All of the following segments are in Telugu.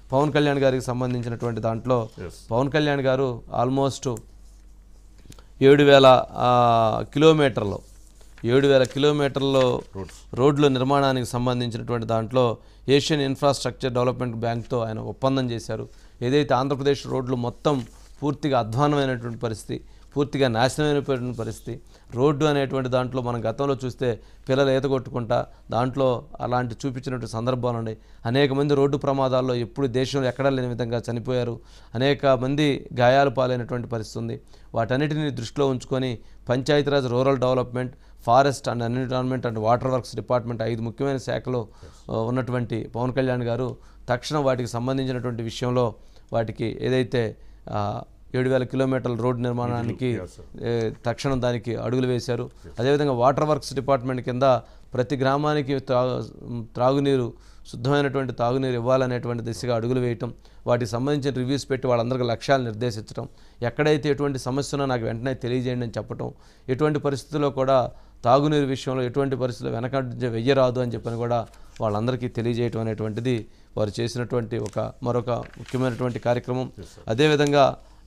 పవన్ కళ్యాణ్ గారికి సంబంధించినటువంటి దాంట్లో పవన్ కళ్యాణ్ గారు ఆల్మోస్ట్ 7,000 కిలోమీటర్లు 7,000 కిలోమీటర్ల రోడ్ల నిర్మాణానికి సంబంధించినటువంటి దాంట్లో ఏషియన్ ఇన్ఫ్రాస్ట్రక్చర్ డెవలప్మెంట్ బ్యాంక్తో ఆయన ఒప్పందం చేశారు. ఏదైతే ఆంధ్రప్రదేశ్ రోడ్లు మొత్తం పూర్తిగా అధ్వానమైనటువంటి పరిస్థితి, పూర్తిగా నాశనమైనటువంటి పరిస్థితి. రోడ్డు అనేటువంటి దాంట్లో మనం గతంలో చూస్తే పిల్లలు ఈత కొట్టుకుంటా దాంట్లో అలాంటి చూపించినటువంటి సందర్భాలు ఉన్నాయి. అనేక మంది రోడ్డు ప్రమాదాల్లో ఎప్పుడు దేశంలో ఎక్కడా లేని విధంగా చనిపోయారు. అనేక మంది గాయాలు పాలైనటువంటి పరిస్థితి ఉంది. వాటన్నిటిని దృష్టిలో ఉంచుకొని Panchayati Raj, rural development, forest and environment and water works department 5 ముఖ్యమైన శాఖలో ఉన్నటువంటి పవన్ కళ్యాణ్ గారు తక్షణం వాటికి సంబంధించినటువంటి విషయంలో వాటికి ఏదైతే 7,000 కిలోమీటర్ల రోడ్డు నిర్మాణానికి తక్షణం దానికి అడుగులు వేశారు. అదేవిధంగా వాటర్ వర్క్స్ డిపార్ట్మెంట్ కింద ప్రతి గ్రామానికి త్రాగునీరు, శుద్ధమైనటువంటి తాగునీరు ఇవ్వాలనేటువంటి దిశగా అడుగులు వేయటం, వాటికి సంబంధించిన రివ్యూస్ పెట్టి వాళ్ళందరికీ లక్ష్యాలు నిర్దేశించడం, ఎక్కడైతే ఎటువంటి సమస్య ఉన్నా నాకు వెంటనే తెలియజేయండి అని చెప్పటం, ఎటువంటి పరిస్థితుల్లో కూడా తాగునీరు విషయంలో ఎటువంటి పరిస్థితుల్లో వెనకంజ వెయ్యరాదు అని చెప్పని కూడా వాళ్ళందరికీ తెలియజేయటం అనేటువంటిది వారు చేసినటువంటి మరొక ముఖ్యమైనటువంటి కార్యక్రమం. అదేవిధంగా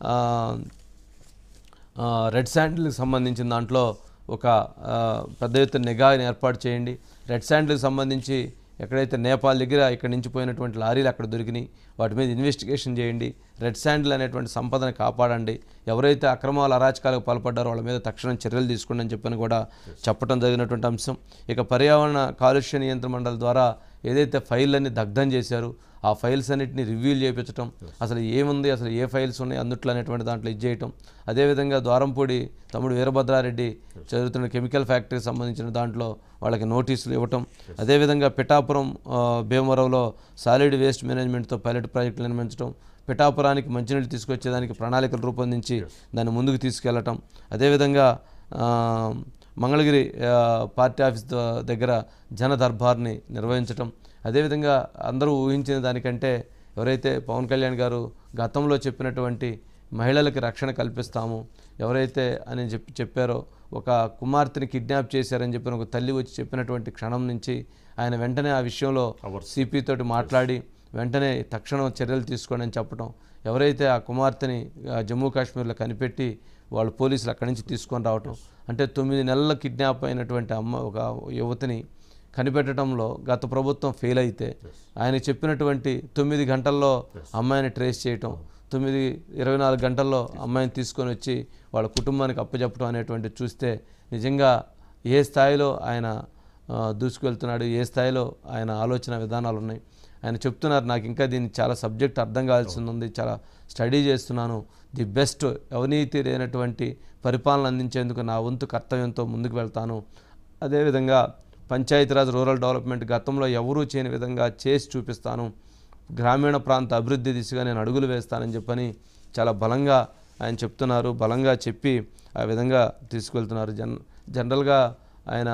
రెడ్ శాండిల్కి సంబంధించిన దాంట్లో ఒక పెద్ద ఎత్తున నిఘాని ఏర్పాటు చేయండి. రెడ్ శాండిల్కి సంబంధించి ఎక్కడైతే నేపాల్ దగ్గర ఇక్కడి నుంచి పోయినటువంటి లారీలు అక్కడ దొరికినాయి, వాటి మీద ఇన్వెస్టిగేషన్ చేయండి. రెడ్ శాండిల్ అనేటువంటి సంపదను కాపాడండి. ఎవరైతే అక్రమాలు, అరాచకాలకు పాల్పడ్డారో వాళ్ళ మీద తక్షణం చర్యలు తీసుకోండి అని చెప్పని కూడా చెప్పడం జరిగినటువంటి అంశం. ఇక పర్యావరణ కాలుష్య నియంత్రణ మండలి ద్వారా ఏదైతే ఫైళ్ళన్నీ దగ్ధం చేశారు ఆ ఫైల్స్ అన్నింటినీ రివ్యూలు చేయించడం, అసలు ఏముంది, అసలు ఏ ఫైల్స్ ఉన్నాయి అందుట్లో అనేటువంటి దాంట్లో ఇచ్చేయటం. అదేవిధంగా ద్వారంపూడి తమ్ముడు వీరభద్రారెడ్డి చదువుతున్న కెమికల్ ఫ్యాక్టరీకి సంబంధించిన దాంట్లో వాళ్ళకి నోటీసులు ఇవ్వటం. అదేవిధంగా పిఠాపురం, భీమవరంలో సాలిడ్ వేస్ట్ మేనేజ్మెంట్తో పైలట్ ప్రాజెక్టులు నిర్మించడం, పిఠాపురానికి మంచినీళ్ళు తీసుకొచ్చేదానికి ప్రణాళికలు రూపొందించి దాన్ని ముందుకు తీసుకెళ్లటం. అదేవిధంగా మంగళగిరి పార్టీ ఆఫీస్ దగ్గర జన దర్బార్ని నిర్వహించటం. అదేవిధంగా అందరూ ఊహించిన దానికంటే ఎవరైతే పవన్ కళ్యాణ్ గారు గతంలో చెప్పినటువంటి మహిళలకి రక్షణ కల్పిస్తాము ఎవరైతే అని చెప్పారో, ఒక కుమార్తెని కిడ్నాప్ చేశారని చెప్పిన ఒక తల్లి వచ్చి చెప్పినటువంటి క్షణం నుంచి ఆయన వెంటనే ఆ విషయంలో సిపి తోటి మాట్లాడి వెంటనే తక్షణం చర్యలు తీసుకోండి అని చెప్పడం, ఎవరైతే ఆ కుమార్తెని జమ్మూ కాశ్మీర్లో కనిపెట్టి వాళ్ళు పోలీసులు అక్కడి నుంచి తీసుకొని రావటం, అంటే 9 నెలల కిడ్నాప్ అయినటువంటి ఒక యువతిని కనిపెట్టడంలో గత ప్రభుత్వం ఫెయిల్ అయితే ఆయన చెప్పినటువంటి 9 గంటల్లో అమ్మాయిని ట్రేస్ చేయటం, 24 గంటల్లో అమ్మాయిని తీసుకొని వచ్చి వాళ్ళ కుటుంబానికి అప్పచెప్పడం అనేటువంటి చూస్తే నిజంగా ఏ స్థాయిలో ఆయన దూసుకువెళ్తున్నాడు, ఏ స్థాయిలో ఆయన ఆలోచన విధానాలు ఉన్నాయి. ఆయన చెప్తున్నారు, నాకు ఇంకా దీన్ని చాలా సబ్జెక్ట్ అర్థం కావాల్సి ఉంది, చాలా స్టడీ చేస్తున్నాను, ది బెస్ట్ అవినీతి లేనటువంటి పరిపాలన అందించేందుకు నా వంతు కర్తవ్యంతో ముందుకు వెళ్తాను. అదేవిధంగా పంచాయతీరాజ్, రూరల్ డెవలప్మెంట్ గతంలో ఎవరూ చేయని విధంగా చేసి చూపిస్తాను, గ్రామీణ ప్రాంత అభివృద్ధి దిశగా నేను అడుగులు వేస్తానని చెప్పని చాలా బలంగా ఆయన చెప్తున్నారు. బలంగా చెప్పి ఆ విధంగా తీసుకెళ్తున్నారు. జనరల్గా ఆయన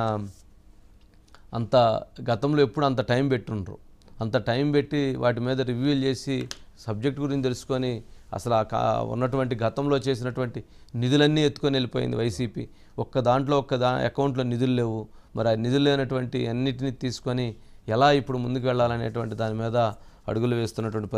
అంత గతంలో ఎప్పుడు అంత టైం పెట్టుండ్రు, అంత టైం పెట్టి వాటి మీద రివ్యూలు చేసి సబ్జెక్ట్ గురించి తెలుసుకొని అసలు ఉన్నటువంటి గతంలో చేసినటువంటి నిధులన్నీ ఎత్తుకొని వెళ్ళిపోయింది వైసీపీ. ఒక్క అకౌంట్లో నిధులు లేవు. మరి ఆ నిధులు లేనటువంటి అన్నిటినీ తీసుకొని ఎలా ఇప్పుడు ముందుకు వెళ్ళాలనేటువంటి దాని మీద అడుగులు వేస్తున్నటువంటి